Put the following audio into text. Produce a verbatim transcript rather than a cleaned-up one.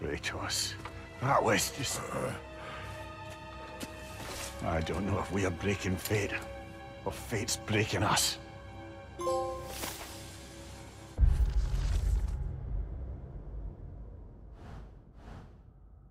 Kratos. That was just... I don't know if we are breaking fate, or fate's breaking us.